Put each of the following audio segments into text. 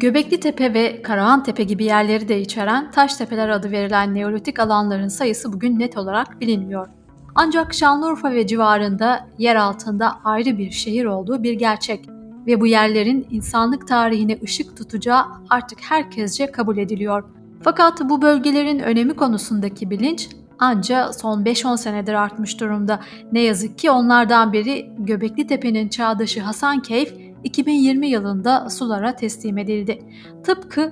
Göbeklitepe ve Karahantepe gibi yerleri de içeren Taştepeler adı verilen Neolitik alanların sayısı bugün net olarak bilinmiyor. Ancak Şanlıurfa ve civarında yer altında ayrı bir şehir olduğu bir gerçek ve bu yerlerin insanlık tarihine ışık tutacağı artık herkesce kabul ediliyor. Fakat bu bölgelerin önemi konusundaki bilinç anca son 5-10 senedir artmış durumda. Ne yazık ki onlardan biri Göbeklitepe'nin çağdaşı Hasankeyf 2020 yılında sulara teslim edildi. Tıpkı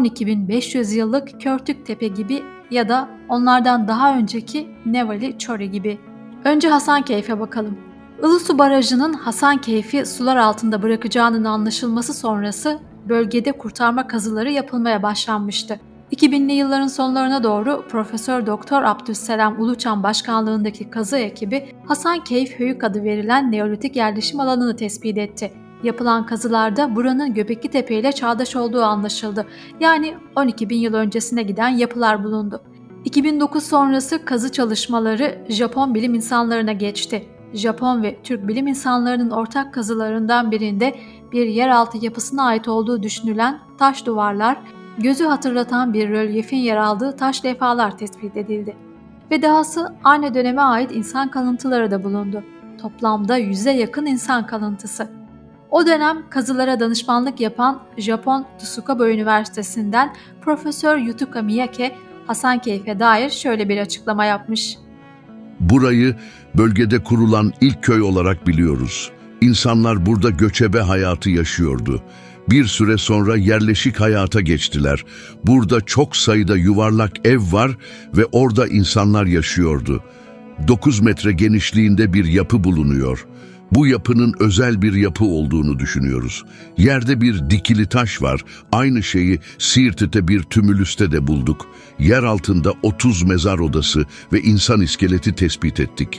12.500 yıllık Körtüktepe gibi ya da onlardan daha önceki Nevali Çori gibi. Önce Hasankeyf'e bakalım. Ilısu Barajı'nın Hasankeyf'i sular altında bırakacağının anlaşılması sonrası bölgede kurtarma kazıları yapılmaya başlanmıştı. 2000'li yılların sonlarına doğru Profesör Doktor Abdüsselam Uluçam başkanlığındaki kazı ekibi Hasankeyf Höyük adı verilen Neolitik yerleşim alanını tespit etti. Yapılan kazılarda buranın Göbeklitepe ile çağdaş olduğu anlaşıldı. Yani 12.000 yıl öncesine giden yapılar bulundu. 2009 sonrası kazı çalışmaları Japon bilim insanlarına geçti. Japon ve Türk bilim insanlarının ortak kazılarından birinde bir yeraltı yapısına ait olduğu düşünülen taş duvarlar, gözü hatırlatan bir rölyefin yer aldığı taş levhalar tespit edildi. Ve dahası aynı döneme ait insan kalıntıları da bulundu. Toplamda 100'e yakın insan kalıntısı. O dönem kazılara danışmanlık yapan Japon Tsukaba Üniversitesi'nden Profesör Yutuka Miyake, Hasankeyf'e dair şöyle bir açıklama yapmış. Burayı bölgede kurulan ilk köy olarak biliyoruz. İnsanlar burada göçebe hayatı yaşıyordu. Bir süre sonra yerleşik hayata geçtiler. Burada çok sayıda yuvarlak ev var ve orada insanlar yaşıyordu. 9 metre genişliğinde bir yapı bulunuyor. Bu yapının özel bir yapı olduğunu düşünüyoruz. Yerde bir dikili taş var. Aynı şeyi Siirt'te bir tümülüste de bulduk. Yer altında 30 mezar odası ve insan iskeleti tespit ettik.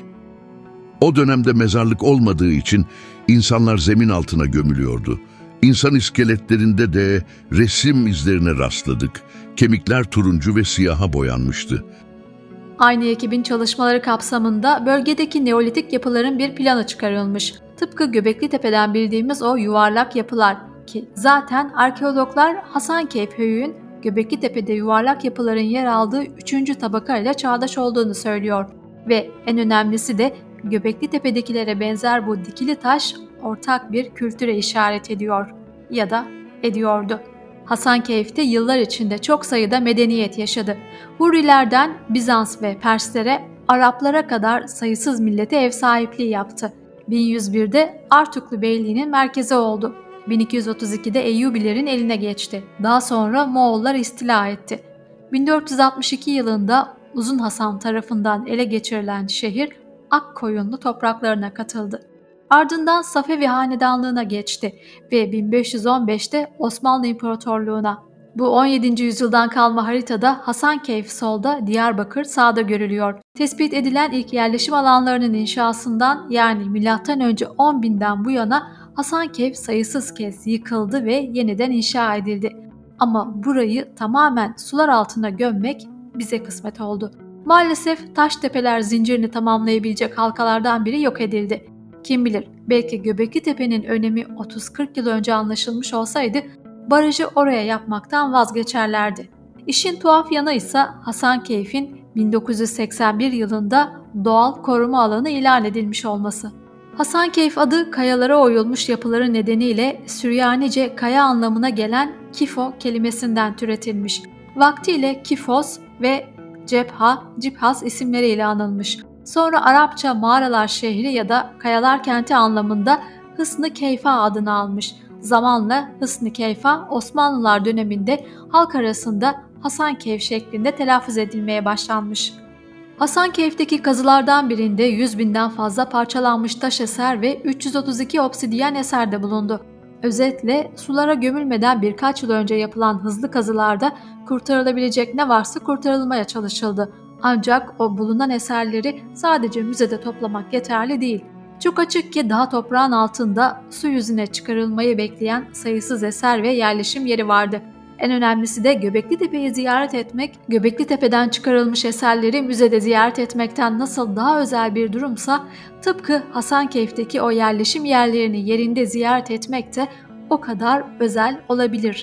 O dönemde mezarlık olmadığı için insanlar zemin altına gömülüyordu. İnsan iskeletlerinde de resim izlerine rastladık. Kemikler turuncu ve siyaha boyanmıştı. Aynı ekibin çalışmaları kapsamında bölgedeki Neolitik yapıların bir planı çıkarılmış. Tıpkı Göbeklitepe'den bildiğimiz o yuvarlak yapılar ki zaten arkeologlar Hasankeyf Höyük'ün Göbeklitepe'de yuvarlak yapıların yer aldığı 3. tabaka ile çağdaş olduğunu söylüyor. Ve en önemlisi de Göbeklitepe'dekilere benzer bu dikili taş ortak bir kültüre işaret ediyor ya da ediyordu. Hasankeyf'te yıllar içinde çok sayıda medeniyet yaşadı. Hurrilerden Bizans ve Perslere, Araplara kadar sayısız millete ev sahipliği yaptı. 1101'de Artuklu Beyliği'nin merkezi oldu. 1232'de Eyyubilerin eline geçti. Daha sonra Moğollar istila etti. 1462 yılında Uzun Hasan tarafından ele geçirilen şehir Akkoyunlu topraklarına katıldı. Ardından Safevi Hanedanlığı'na geçti ve 1515'te Osmanlı İmparatorluğu'na. Bu 17. yüzyıldan kalma haritada Hasankeyf solda, Diyarbakır sağda görülüyor. Tespit edilen ilk yerleşim alanlarının inşasından yani M.Ö. 10.000'den bu yana Hasankeyf sayısız kez yıkıldı ve yeniden inşa edildi. Ama burayı tamamen sular altına gömmek bize kısmet oldu. Maalesef Taştepeler zincirini tamamlayabilecek halkalardan biri yok edildi. Kim bilir, belki Göbeklitepe'nin önemi 30-40 yıl önce anlaşılmış olsaydı barajı oraya yapmaktan vazgeçerlerdi. İşin tuhaf yanı ise Hasankeyf'in 1981 yılında doğal koruma alanı ilan edilmiş olması. Hasankeyf adı kayalara oyulmuş yapıları nedeniyle Süryanice kaya anlamına gelen Kifo kelimesinden türetilmiş. Vaktiyle Kifos ve Cepha, Ciphas isimleriyle anılmış. Sonra Arapça mağaralar şehri ya da kayalar kenti anlamında Hısn-ı Keyfa adını almış. Zamanla Hısn-ı Keyfa Osmanlılar döneminde halk arasında Hasankeyf şeklinde telaffuz edilmeye başlanmış. Hasankeyf'teki kazılardan birinde 100.000'den fazla parçalanmış taş eser ve 332 obsidiyen eser de bulundu. Özetle sulara gömülmeden birkaç yıl önce yapılan hızlı kazılarda kurtarılabilecek ne varsa kurtarılmaya çalışıldı. Ancak o bulunan eserleri sadece müzede toplamak yeterli değil. Çok açık ki daha toprağın altında su yüzüne çıkarılmayı bekleyen sayısız eser ve yerleşim yeri vardı. En önemlisi de Göbeklitepe'yi ziyaret etmek, Göbeklitepe'den çıkarılmış eserleri müzede ziyaret etmekten nasıl daha özel bir durumsa, tıpkı Hasankeyf'teki o yerleşim yerlerini yerinde ziyaret etmek de o kadar özel olabilir.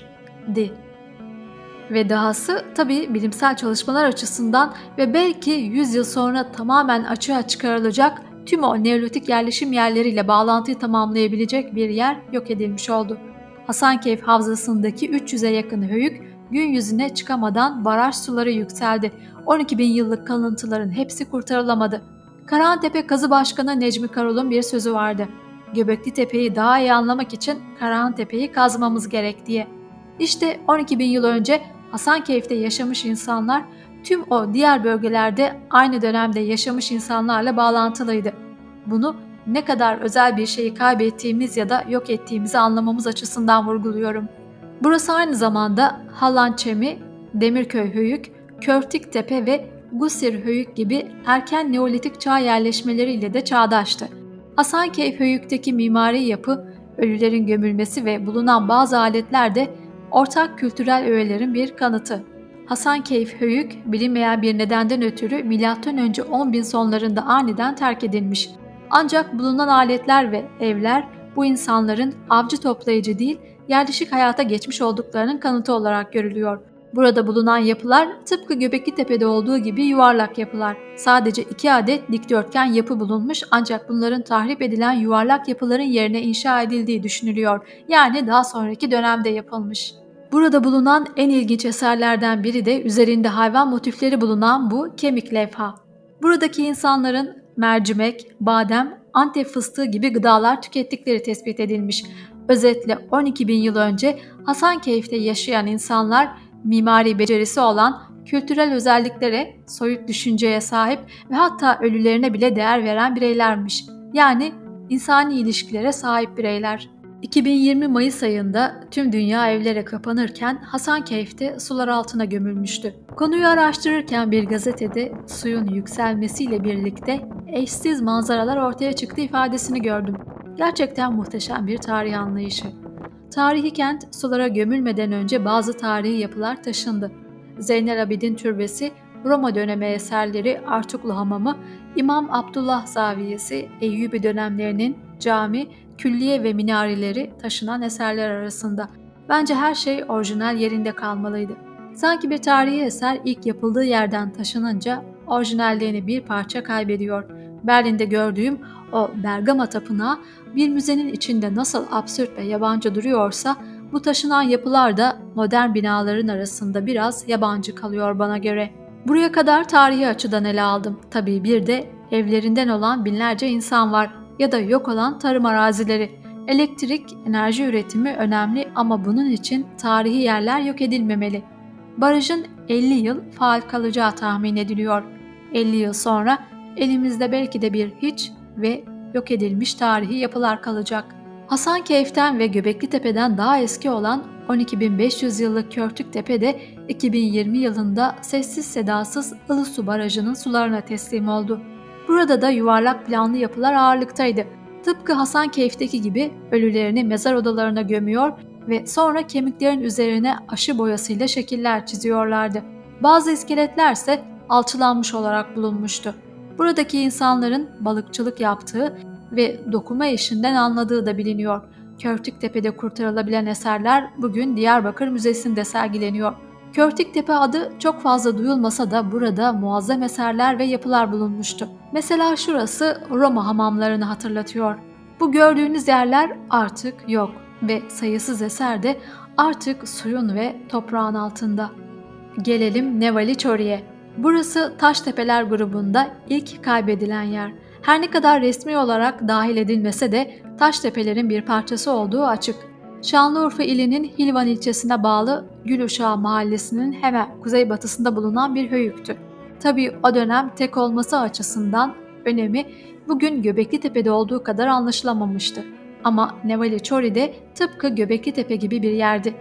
Ve dahası tabii bilimsel çalışmalar açısından ve belki 100 yıl sonra tamamen açığa çıkarılacak tüm o Neolitik yerleşim yerleriyle bağlantıyı tamamlayabilecek bir yer yok edilmiş oldu. Hasankeyf Havzası'ndaki 300'e yakın höyük gün yüzüne çıkamadan baraj suları yükseldi. 12 bin yıllık kalıntıların hepsi kurtarılamadı. Karahantepe Kazı Başkanı Necmi Karol'un bir sözü vardı. Göbekli Tepe'yi daha iyi anlamak için Karahantepe'yi kazmamız gerek diye. İşte 12 bin yıl önce Hasankeyf'te yaşamış insanlar tüm o diğer bölgelerde aynı dönemde yaşamış insanlarla bağlantılıydı. Bunu ne kadar özel bir şeyi kaybettiğimiz ya da yok ettiğimizi anlamamız açısından vurguluyorum. Burası aynı zamanda Hallançemi, Demirköy Höyük, Körtiktepe ve Gusir Höyük gibi erken Neolitik çağ yerleşmeleriyle de çağdaştı. Hasankeyf Höyük'teki mimari yapı, ölülerin gömülmesi ve bulunan bazı aletler de ortak kültürel öğelerin bir kanıtı. Hasankeyf Höyük bilinmeyen bir nedenden ötürü M.Ö. 10.000 sonlarında aniden terk edilmiş. Ancak bulunan aletler ve evler bu insanların avcı toplayıcı değil, yerleşik hayata geçmiş olduklarının kanıtı olarak görülüyor. Burada bulunan yapılar tıpkı Göbekli Tepe'de olduğu gibi yuvarlak yapılar. Sadece 2 adet dikdörtgen yapı bulunmuş ancak bunların tahrip edilen yuvarlak yapıların yerine inşa edildiği düşünülüyor. Yani daha sonraki dönemde yapılmış. Burada bulunan en ilginç eserlerden biri de üzerinde hayvan motifleri bulunan bu kemik levha. Buradaki insanların mercimek, badem, Antep fıstığı gibi gıdalar tükettikleri tespit edilmiş. Özetle 12 bin yıl önce Hasankeyf'te yaşayan insanlar mimari becerisi olan, kültürel özelliklere, soyut düşünceye sahip ve hatta ölülerine bile değer veren bireylermiş. Yani insani ilişkilere sahip bireyler. 2020 Mayıs ayında tüm dünya evlere kapanırken Hasankeyf'te sular altına gömülmüştü. Konuyu araştırırken bir gazetede suyun yükselmesiyle birlikte eşsiz manzaralar ortaya çıktı ifadesini gördüm. Gerçekten muhteşem bir tarih anlayışı. Tarihi kent sulara gömülmeden önce bazı tarihi yapılar taşındı. Zeynel Abidin Türbesi, Roma dönemi eserleri Artuklu Hamamı, İmam Abdullah Zaviyesi, Eyyubi dönemlerinin cami, külliye ve minareleri taşınan eserler arasında. Bence her şey orijinal yerinde kalmalıydı. Sanki bir tarihi eser ilk yapıldığı yerden taşınınca orijinalliğini bir parça kaybediyor. Berlin'de gördüğüm o Bergama Tapınağı bir müzenin içinde nasıl absürt ve yabancı duruyorsa bu taşınan yapılar da modern binaların arasında biraz yabancı kalıyor bana göre. Buraya kadar tarihi açıdan ele aldım. Tabii bir de evlerinden olan binlerce insan var ya da yok olan tarım arazileri. Elektrik, enerji üretimi önemli ama bunun için tarihi yerler yok edilmemeli. Barajın 50 yıl faal kalacağı tahmin ediliyor. 50 yıl sonra elimizde belki de bir hiç ve yok edilmiş tarihi yapılar kalacak. Hasankeyf'ten ve Göbekli Tepe'den daha eski olan 12.500 yıllık Körtüktepe de 2020 yılında sessiz sedasız Ilısu Barajı'nın sularına teslim oldu. Burada da yuvarlak planlı yapılar ağırlıktaydı. Tıpkı Hasankeyf'teki gibi ölülerini mezar odalarına gömüyor ve sonra kemiklerin üzerine aşı boyasıyla şekiller çiziyorlardı. Bazı iskeletlerse alçılanmış olarak bulunmuştu. Buradaki insanların balıkçılık yaptığı ve dokuma işinden anladığı da biliniyor. Körtüktepe'de kurtarılabilen eserler bugün Diyarbakır Müzesi'nde sergileniyor. Körtüktepe adı çok fazla duyulmasa da burada muazzam eserler ve yapılar bulunmuştu. Mesela şurası Roma hamamlarını hatırlatıyor. Bu gördüğünüz yerler artık yok ve sayısız eser de artık suyun ve toprağın altında. Gelelim Nevali Çori'ye. Burası Taştepeler grubunda ilk kaybedilen yer. Her ne kadar resmi olarak dahil edilmese de Taştepelerin bir parçası olduğu açık. Şanlıurfa ilinin Hilvan ilçesine bağlı Güluşağı mahallesinin hemen kuzeybatısında bulunan bir höyüktü. Tabii o dönem tek olması açısından önemi bugün Göbekli Tepe'de olduğu kadar anlaşılamamıştı. Ama Nevali Çori de tıpkı Göbekli Tepe gibi bir yerdi.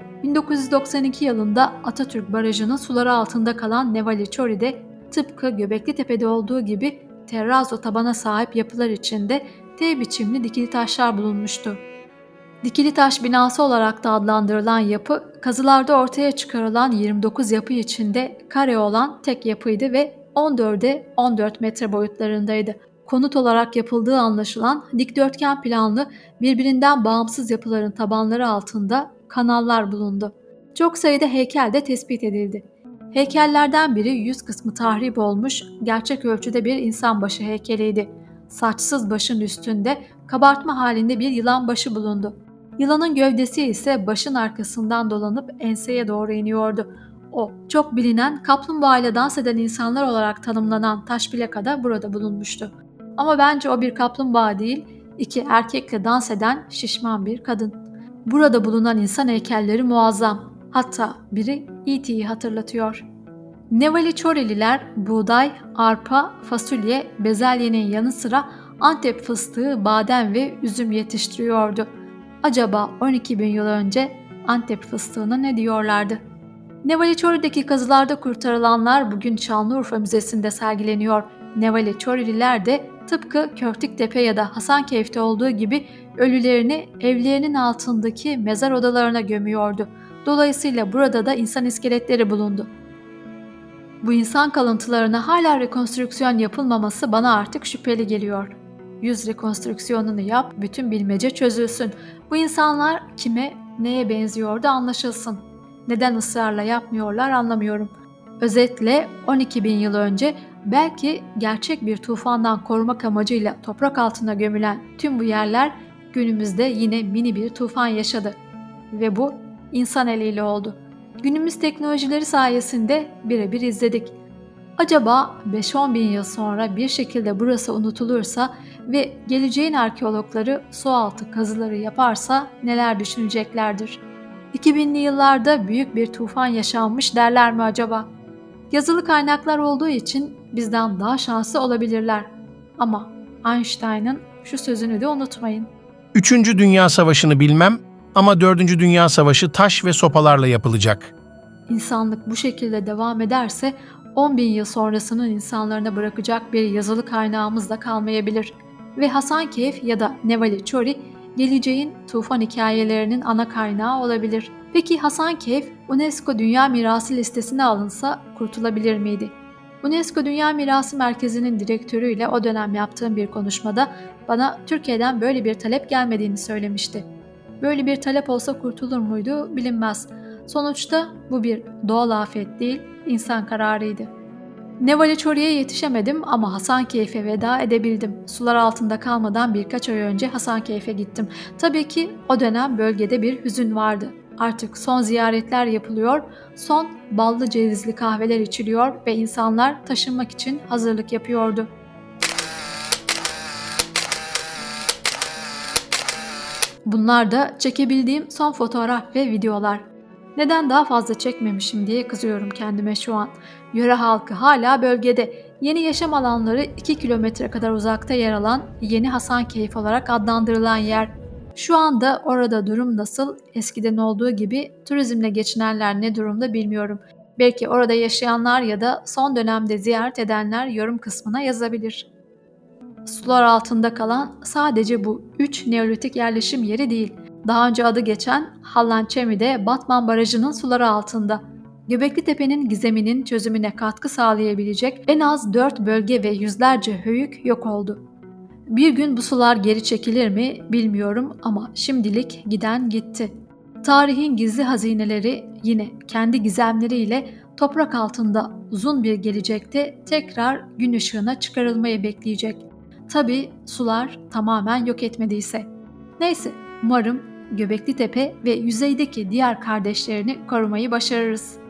1992 yılında Atatürk Barajı'nın suları altında kalan Nevali Çori'de tıpkı Göbekli Tepe'de olduğu gibi terrazzo tabana sahip yapılar içinde T biçimli dikili taşlar bulunmuştu. Dikili taş binası olarak da adlandırılan yapı, kazılarda ortaya çıkarılan 29 yapı içinde kare olan tek yapıydı ve 14'e 14 metre boyutlarındaydı. Konut olarak yapıldığı anlaşılan dikdörtgen planlı, birbirinden bağımsız yapıların tabanları altında kanallar bulundu. Çok sayıda heykel de tespit edildi. Heykellerden biri yüz kısmı tahrip olmuş, gerçek ölçüde bir insan başı heykeliydi. Saçsız başın üstünde kabartma halinde bir yılan başı bulundu. Yılanın gövdesi ise başın arkasından dolanıp enseye doğru iniyordu. O, çok bilinen kaplumbağa ile dans eden insanlar olarak tanımlanan taş plaka da burada bulunmuştu. Ama bence o bir kaplumbağa değil, iki erkekle dans eden şişman bir kadın. Burada bulunan insan heykelleri muazzam. Hatta biri E.T.'yi hatırlatıyor. Nevali-Çorililer buğday, arpa, fasulye, bezelyenin yanı sıra Antep fıstığı, badem ve üzüm yetiştiriyordu. Acaba 12 bin yıl önce Antep fıstığına ne diyorlardı? Nevali-Çori'deki kazılarda kurtarılanlar bugün Şanlıurfa Müzesi'nde sergileniyor. Nevali-Çorililer de tıpkı Köftüktepe ya da Hasankeyf'te olduğu gibi ölülerini evlerinin altındaki mezar odalarına gömüyordu. Dolayısıyla burada da insan iskeletleri bulundu. Bu insan kalıntılarına hala rekonstrüksiyon yapılmaması bana artık şüpheli geliyor. Yüz rekonstrüksiyonunu yap, bütün bilmece çözülsün. Bu insanlar kime, neye benziyordu anlaşılsın. Neden ısrarla yapmıyorlar anlamıyorum. Özetle 12 bin yıl önce belki gerçek bir tufandan korumak amacıyla toprak altına gömülen tüm bu yerler günümüzde yine mini bir tufan yaşadı. Ve bu insan eliyle oldu. Günümüz teknolojileri sayesinde birebir izledik. Acaba 5-10 bin yıl sonra bir şekilde burası unutulursa ve geleceğin arkeologları sualtı kazıları yaparsa neler düşüneceklerdir? 2000'li yıllarda büyük bir tufan yaşanmış derler mi acaba? Yazılı kaynaklar olduğu için bizden daha şanslı olabilirler. Ama Einstein'ın şu sözünü de unutmayın. 3. Dünya Savaşı'nı bilmem ama 4. Dünya Savaşı taş ve sopalarla yapılacak. İnsanlık bu şekilde devam ederse 10 bin yıl sonrasının insanlarına bırakacak bir yazılı kaynağımız da kalmayabilir. Ve Hasankeyf ya da Nevali-Çori geleceğin tufan hikayelerinin ana kaynağı olabilir. Peki Hasankeyf UNESCO Dünya Mirası listesine alınsa kurtulabilir miydi? UNESCO Dünya Mirası Merkezi'nin direktörüyle o dönem yaptığım bir konuşmada bana Türkiye'den böyle bir talep gelmediğini söylemişti. Böyle bir talep olsa kurtulur muydu bilinmez. Sonuçta bu bir doğal afet değil, insan kararıydı. Nevali-Çori'ye yetişemedim ama Hasankeyf'e veda edebildim. Sular altında kalmadan birkaç ay önce Hasankeyf'e gittim. Tabii ki o dönem bölgede bir hüzün vardı. Artık son ziyaretler yapılıyor, son ballı cevizli kahveler içiliyor ve insanlar taşınmak için hazırlık yapıyordu. Bunlar da çekebildiğim son fotoğraf ve videolar. Neden daha fazla çekmemişim diye kızıyorum kendime şu an. Yöre halkı hala bölgede. Yeni yaşam alanları 2 kilometre kadar uzakta yer alan Yeni Hasankeyf olarak adlandırılan yer. Şu anda orada durum nasıl? Eskiden olduğu gibi turizmle geçinenler ne durumda bilmiyorum. Belki orada yaşayanlar ya da son dönemde ziyaret edenler yorum kısmına yazabilir. Sular altında kalan sadece bu 3 Neolitik yerleşim yeri değil. Daha önce adı geçen Hallançemi'de Batman Barajı'nın suları altında. Göbeklitepe'nin gizeminin çözümüne katkı sağlayabilecek en az 4 bölge ve yüzlerce höyük yok oldu. Bir gün bu sular geri çekilir mi bilmiyorum ama şimdilik giden gitti. Tarihin gizli hazineleri yine kendi gizemleriyle toprak altında uzun bir gelecekte tekrar gün ışığına çıkarılmayı bekleyecek. Tabii sular tamamen yok etmediyse. Neyse, umarım Göbeklitepe ve yüzeydeki diğer kardeşlerini korumayı başarırız.